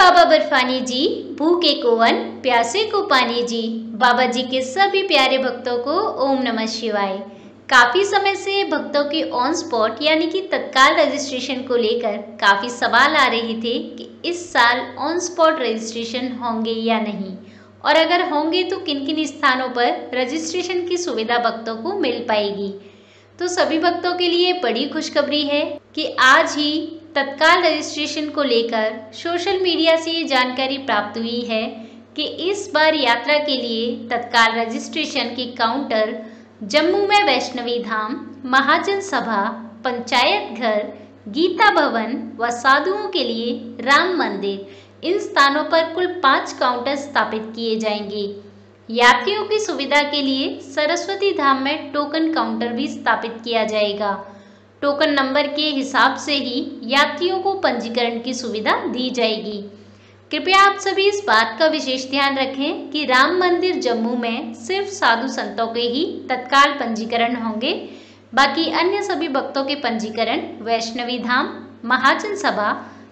बाबा बर्फानी जी, भूखे को अन्न, प्यासे को पानी जी। बाबा जी के सभी प्यारे भक्तों को ओम नमः शिवाय। काफी समय से भक्तों के ऑन स्पॉट यानी कि तत्काल रजिस्ट्रेशन को लेकर काफी सवाल आ रहे थे कि इस साल ऑन स्पॉट रजिस्ट्रेशन होंगे या नहीं, और अगर होंगे तो किन किन स्थानों पर रजिस्ट्रेशन की सुविधा भक्तों को मिल पाएगी। तो सभी भक्तों के लिए बड़ी खुशखबरी है कि आज ही तत्काल रजिस्ट्रेशन को लेकर सोशल मीडिया से ये जानकारी प्राप्त हुई है कि इस बार यात्रा के लिए तत्काल रजिस्ट्रेशन के काउंटर जम्मू में वैष्णवी धाम, महाजन सभा, पंचायत घर, गीता भवन व साधुओं के लिए राम मंदिर, इन स्थानों पर कुल 5 काउंटर स्थापित किए जाएंगे। यात्रियों की सुविधा के लिए सरस्वती धाम में टोकन काउंटर भी स्थापित किया जाएगा। टोकन नंबर के हिसाब से ही यात्रियों को पंजीकरण की सुविधा दी जाएगी। कृपया आप सभी इस बात का विशेष ध्यान रखें कि राम मंदिर जम्मू में सिर्फ साधु संतों के ही तत्काल पंजीकरण होंगे। बाकी अन्य सभी भक्तों के पंजीकरण वैष्णवी धाम, महाजन सभा,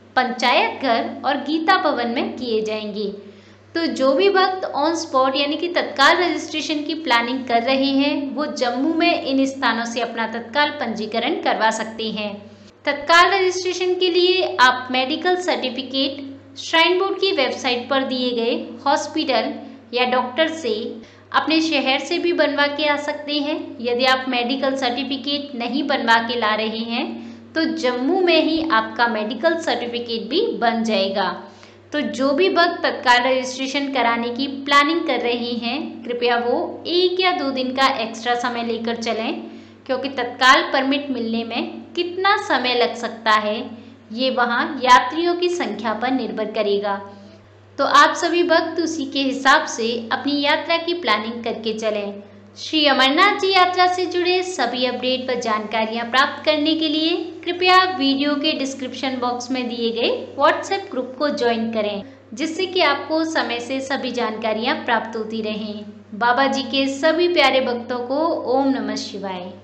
पंचायत घर और गीता भवन में किए जाएंगे। तो जो भी भक्त ऑन स्पॉट यानी कि तत्काल रजिस्ट्रेशन की प्लानिंग कर रहे हैं वो जम्मू में इन स्थानों से अपना तत्काल पंजीकरण करवा सकते हैं। तत्काल रजिस्ट्रेशन के लिए आप मेडिकल सर्टिफिकेट श्राइन बोर्ड की वेबसाइट पर दिए गए हॉस्पिटल या डॉक्टर से अपने शहर से भी बनवा के आ सकते हैं। यदि आप मेडिकल सर्टिफिकेट नहीं बनवा के ला रहे हैं तो जम्मू में ही आपका मेडिकल सर्टिफिकेट भी बन जाएगा। तो जो भी भक्त तत्काल रजिस्ट्रेशन कराने की प्लानिंग कर रहे हैं कृपया वो 1 या 2 दिन का एक्स्ट्रा समय लेकर चलें, क्योंकि तत्काल परमिट मिलने में कितना समय लग सकता है ये वहाँ यात्रियों की संख्या पर निर्भर करेगा। तो आप सभी भक्त उसी के हिसाब से अपनी यात्रा की प्लानिंग करके चलें। श्री अमरनाथ जी यात्रा से जुड़े सभी अपडेट व जानकारियां प्राप्त करने के लिए कृपया वीडियो के डिस्क्रिप्शन बॉक्स में दिए गए व्हाट्सएप ग्रुप को ज्वाइन करें, जिससे कि आपको समय से सभी जानकारियां प्राप्त होती रहें। बाबा जी के सभी प्यारे भक्तों को ओम नमः शिवाय।